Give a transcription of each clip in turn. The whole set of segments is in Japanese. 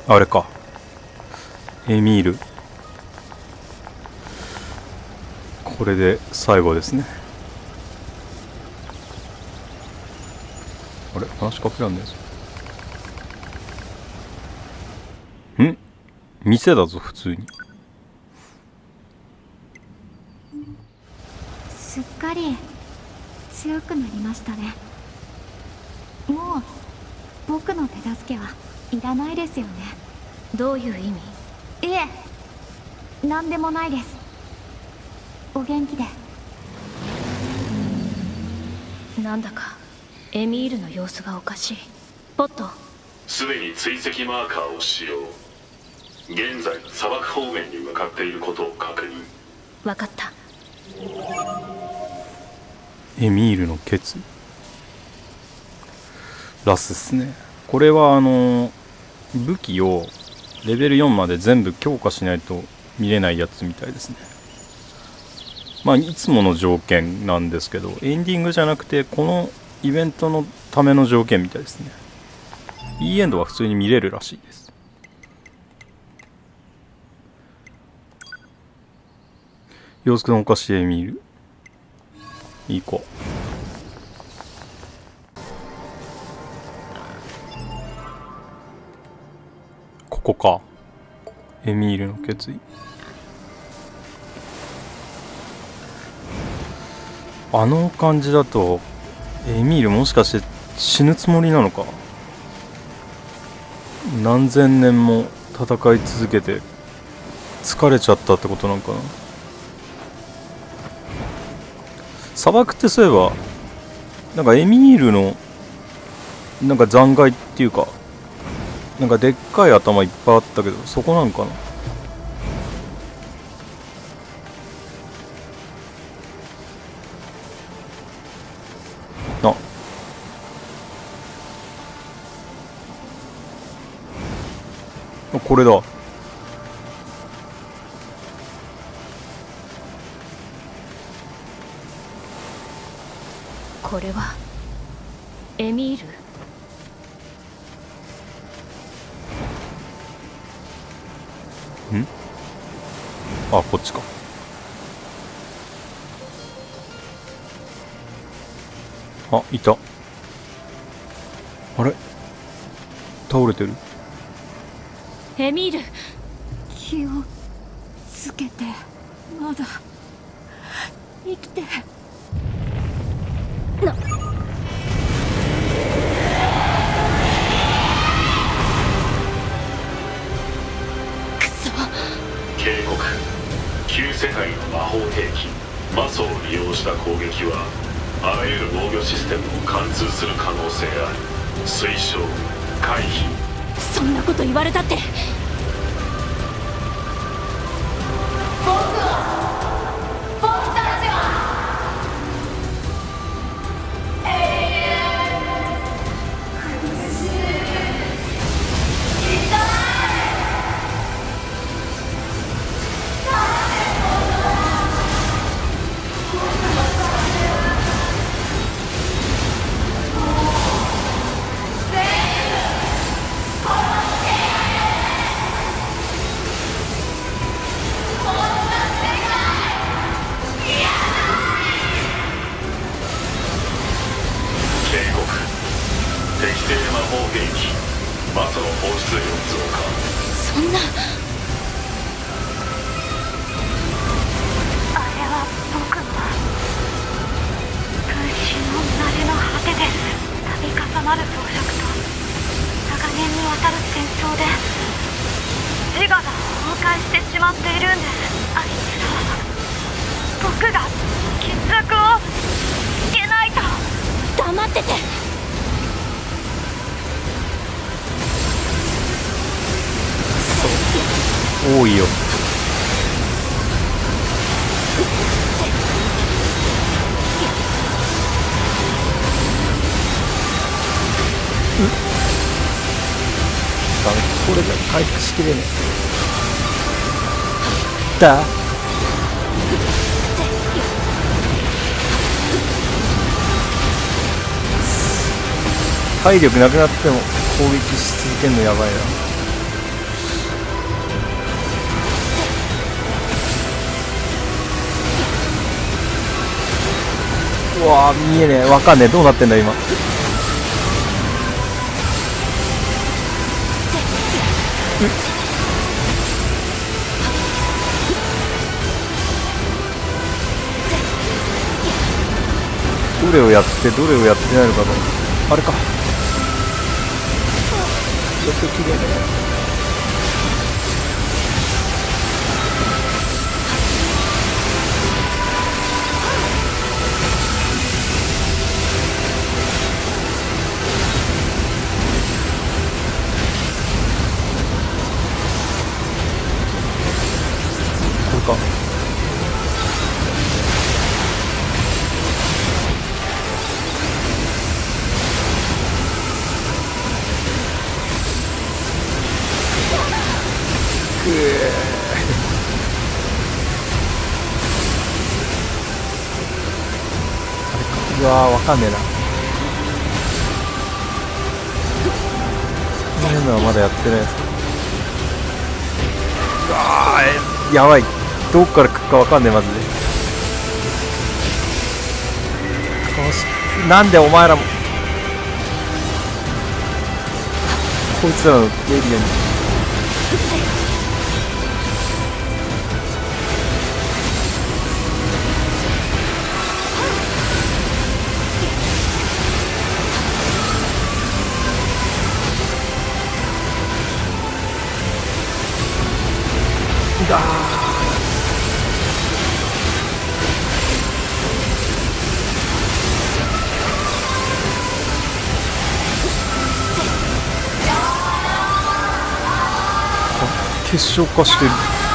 あれか、エミール、これで最後ですね。あれ、話しかけらんねえぞ。ん、店だぞ普通に。 すっかり強くなりましたね。もう僕の手助けはいらないですよね。 どういう意味？ いえ、何でもないです。お元気で。 なんだかエミールの様子がおかしい。ポット、 すでに追跡マーカーを使用。現在砂漠方面に向かっていることを確認。 分かった。 エミールのケツラスっすね。これは武器をレベル4まで全部強化しないと見れないやつみたいですね。まあいつもの条件なんですけど、エンディングじゃなくてこのイベントのための条件みたいですね。E エンドは普通に見れるらしいです。洋介のお菓子エミール、いい子。ここか、エミールの決意。あの感じだとエミールもしかして死ぬつもりなのか。何千年も戦い続けて疲れちゃったってことなのかな。砂漠ってそういえばなんかエミールのなんか残骸っていうか、なんかでっかい頭いっぱいあったけど、そこなんかな。あ、これだ。 これはエミール？ ん？あ、こっちか。あ、いた。あれ、倒れてる。 エミール、 気をつけて。まだ生きて。 警告。旧世界の魔法兵器魔素を利用した攻撃はあらゆる防御システムを貫通する可能性ある。推奨回避。 そんなこと言われたって。 適正魔法兵器魔素の放出量増加。 そんな。 あれは僕の分身のなりの果てです。度重なる装飾と長年にわたる戦争で自我が崩壊してしまっているんです。あいつらは僕が決着をつけないと。 黙ってて。 多いよ。ダメ、これじゃ回復しきれねえ。だ。体力なくなっても攻撃し続けるのやばいな。 うわー、見えねえ、わかんねえ、どうなってんだ今。どれをやってどれをやってないのかと。あれか、ちょっときれいね。これか。うわー、わかんねえな。この辺のはまだやってないです。うわー、やばい、どっから来るかわかんねえマジで。なんでお前らもこいつらのエリアに。だ結晶化してる。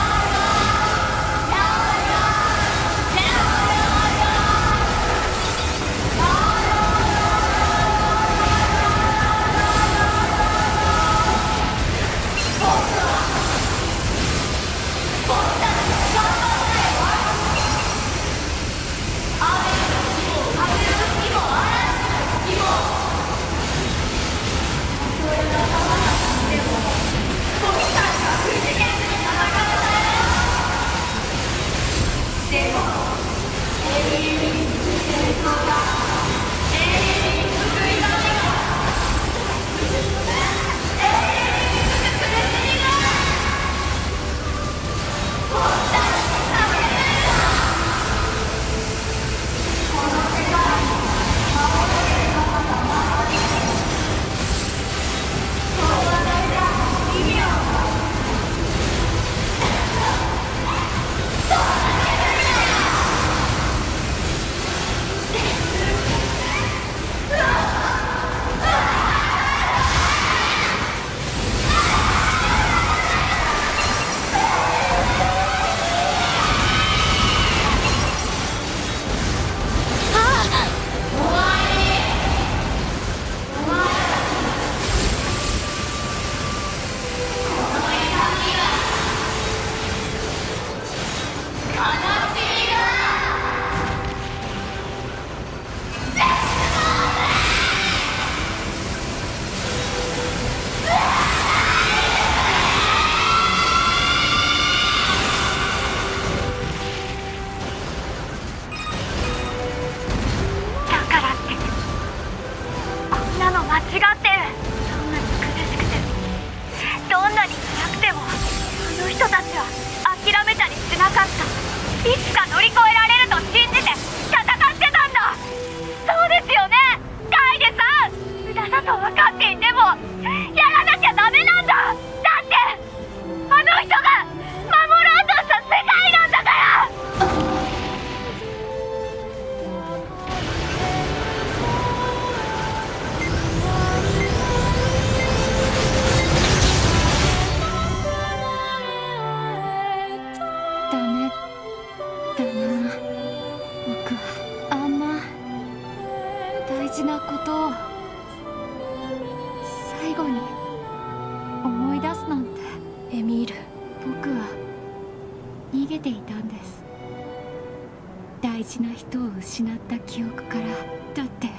大事な人を失った記憶から。だって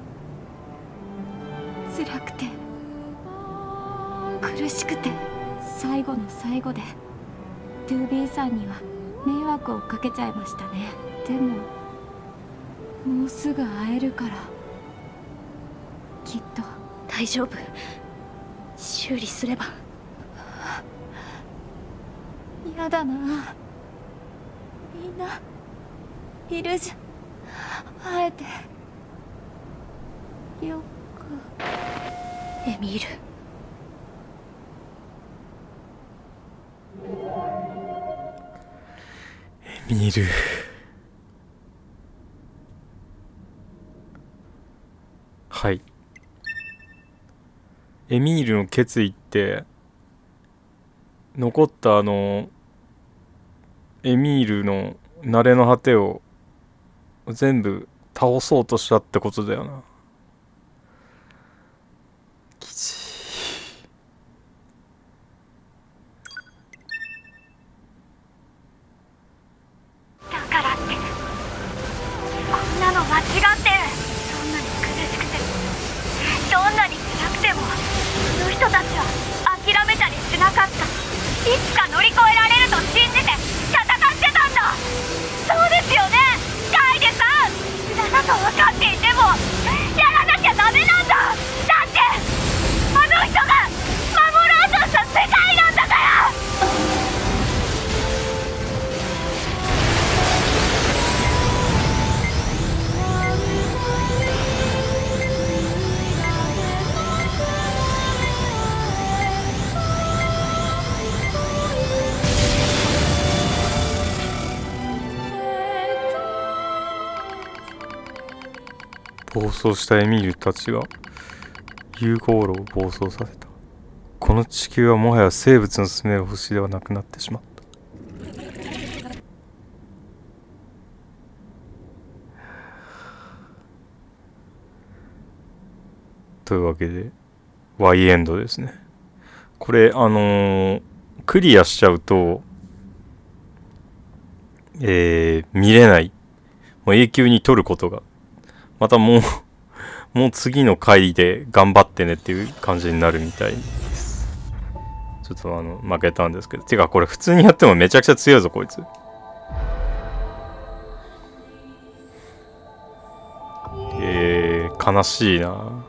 辛くて苦しくて、最後の最後でトゥービーさんには迷惑をかけちゃいましたね。でももうすぐ会えるから、きっと。 大丈夫。修理すれば。 やだな、みんないるじゃん。会えてよく。 エミール。 エミール。はい。エミールの決意って残ったエミールの慣れの果てを全部倒そうとしたってことだよな。きちだからってこんなの間違ってる。どんなに苦しくてもどんなに辛くてもこの人たちは諦めたりしなかった。いつか乗り越えられると信じて戦ってたんだ。そうですよね、カイデさん。無駄だと分かっていてもやらなきゃダメなんだ。だってあの人が守ろうとした世界なんだから。 暴走したエミールたちが融合炉を暴走させた。この地球はもはや生物の住める星ではなくなってしまった。というわけで Y エンドですね。これクリアしちゃうと見れない、もう永久に取ることが、またもう次の回で頑張ってねっていう感じになるみたいです。ちょっと負けたんですけど、てかこれ普通にやってもめちゃくちゃ強いぞこいつ。悲しいな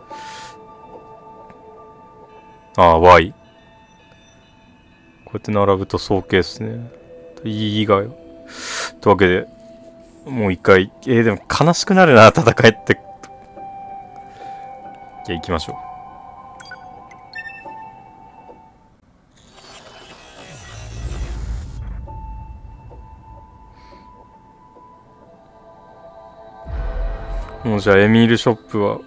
あ。Y こうやって並ぶと早計っすね。いいがよ。というわけでもう一回、でも悲しくなるな、戦いって。じゃあ行きましょう。もうじゃあエミールショップは、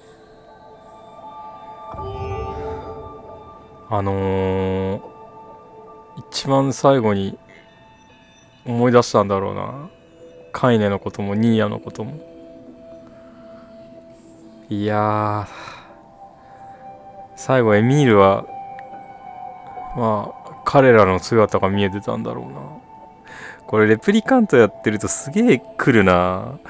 一番最後に思い出したんだろうな。カイネのこともニーヤのことも。いや最後エミールはまあ彼らの姿が見えてたんだろうな。これレプリカントやってるとすげえ来るな。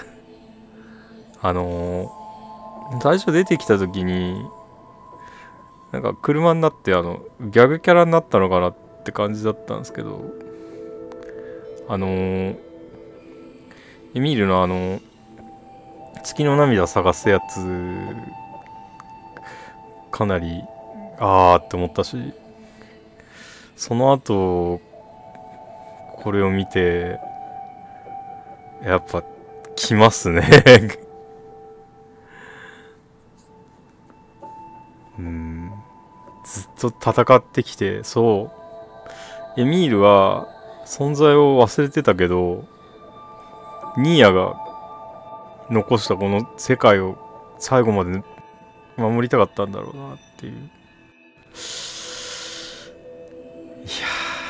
最初出てきた時になんか車になってギャグキャラになったのかなって感じだったんですけど、エミールの月の涙探すやつかなりって思ったし、その後これを見てやっぱ来ますねずっと戦ってきて、そうエミールは存在を忘れてたけど、ニーヤが残したこの世界を最後まで守りたかったんだろうなっていう。いや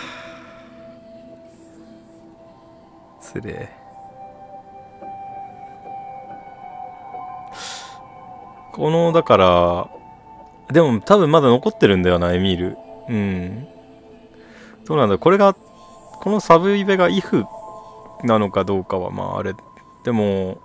つれえ。だからでも多分まだ残ってるんだよな、エミール。どうなんだ、このサブイベがイフなのかどうかはまああれ。でも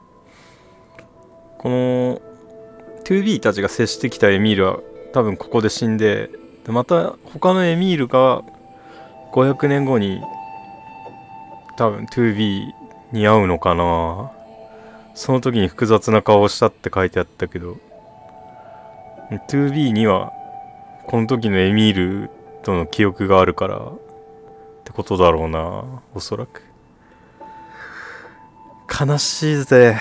この 2B たちが接してきたエミールは多分ここで死んで、また他のエミールが500年後に多分 2B に会うのかな。 その時に複雑な顔をしたって書いてあったけど、 2B にはこの時のエミールとの記憶があるからってことだろうな、おそらく。悲しいぜ。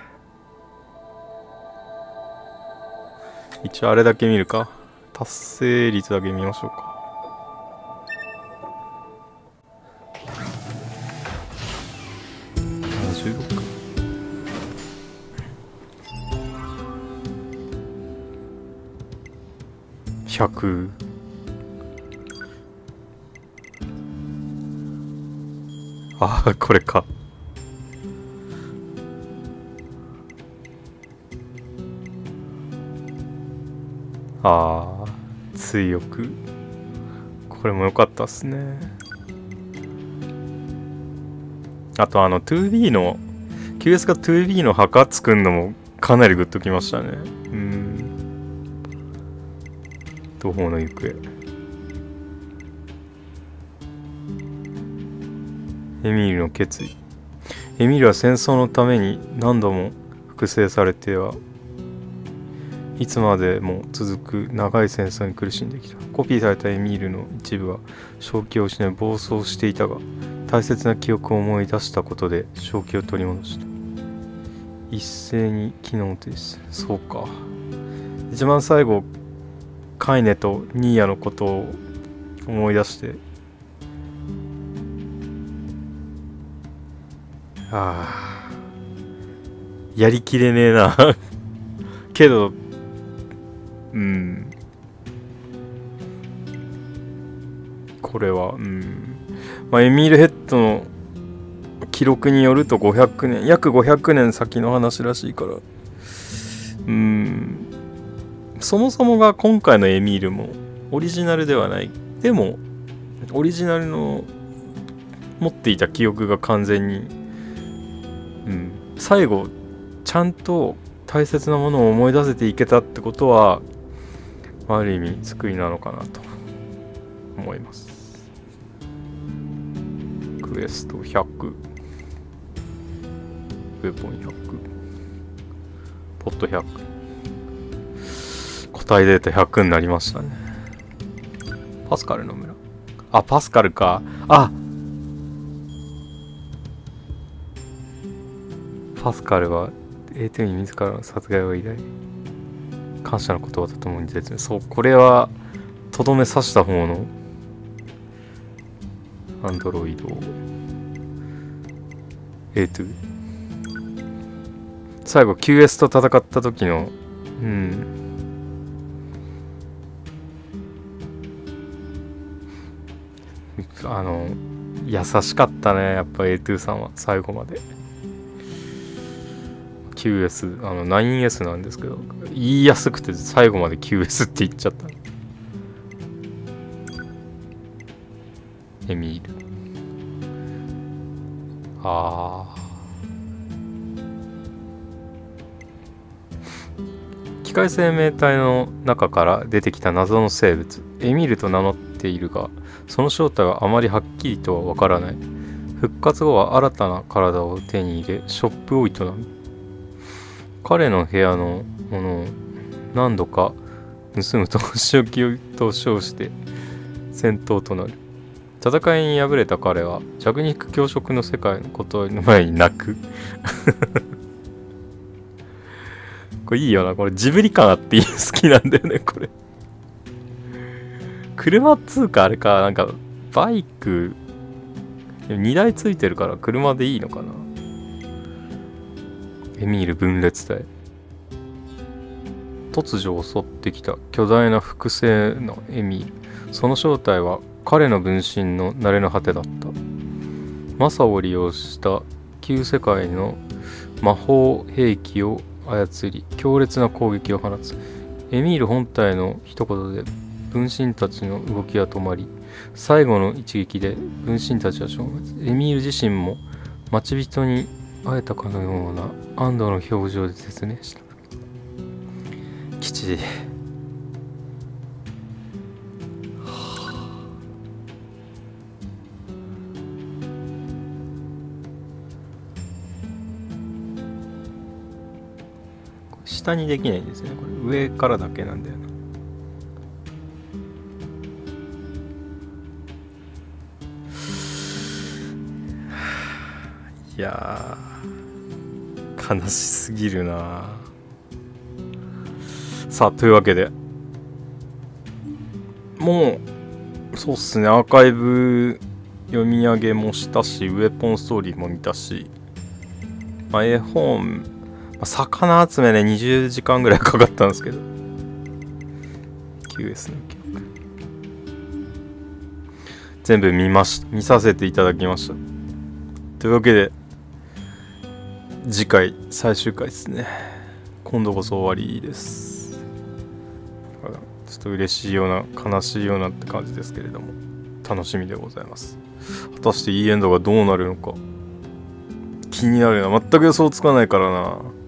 一応あれだけ見るか。達成率だけ見ましょうか。76か。100。ああ、これか。ああ、追憶。これも良かったっすね。あと2B の QS が 2B の墓作るのもかなりグッときましたね。東方の行方。エミールの決意。エミールは戦争のために何度も複製されてはいつまでも続く長い戦争に苦しんできた。コピーされたエミールの一部は正気を失い暴走していたが、大切な記憶を思い出したことで正気を取り戻した。一斉に機能停止。そうか。一番最後カイネとニーヤのことを思い出して、ああ、やりきれねえなけど、これはまあ、エミールヘッドの記録によると500年、約500年先の話らしいから、そもそもが今回のエミールもオリジナルではない。でもオリジナルの持っていた記憶が完全に、最後ちゃんと大切なものを思い出せていけたってことは、ある意味救いなのかなと思います。クエスト100、ウェポン100、ポット100、個体データ100になりましたね。パスカルの村。あ、パスカルか。あ、パスカルは A2 に自らの殺害を依頼、感謝の言葉とともに絶命。そう、これはとどめ刺した方のアンドロイド A2、 最後 QS と戦った時の優しかったね、やっぱ A2 さんは最後まで。 QS、9S なんですけど、言いやすくて最後まで QS って言っちゃった。エミール。機械生命体の中から出てきた謎の生物、エミールと名乗っているが、その正体はあまりはっきりとはわからない。復活後は新たな体を手に入れ、ショップを営む。彼の部屋のものを何度か盗むと仕置きと称して戦闘となる。戦いに敗れた彼は弱肉強食の世界のことの前に泣くこれいいよな、これジブリ感あっていい、好きなんだよねこれ。車っつうかあれか、なんかバイク2台ついてるから車でいいのかな。エミール分裂体。突如襲ってきた巨大な複製のエミール。その正体は彼の分身の慣れの果てだった。マサを利用した旧世界の魔法兵器を操り、強烈な攻撃を放つ。エミール本体の一言で分身たちの動きは止まり、最後の一撃で分身たちは消滅。エミール自身も待ち人に会えたかのような安堵の表情で説明した。基地。 下にできないんですよね。これ上からだけなんだよな。いやー悲しすぎるな。さあというわけでもうそうっすね、アーカイブ読み上げもしたし、ウェポンストーリーも見たし、まあ、絵本、魚集めで20時間ぐらいかかったんですけど QS の記録全部見させていただきました。というわけで次回最終回ですね。今度こそ終わりです。ちょっと嬉しいような悲しいようなって感じですけれども、楽しみでございます。果たしていいエンドがどうなるのか気になるな。全く予想つかないからな。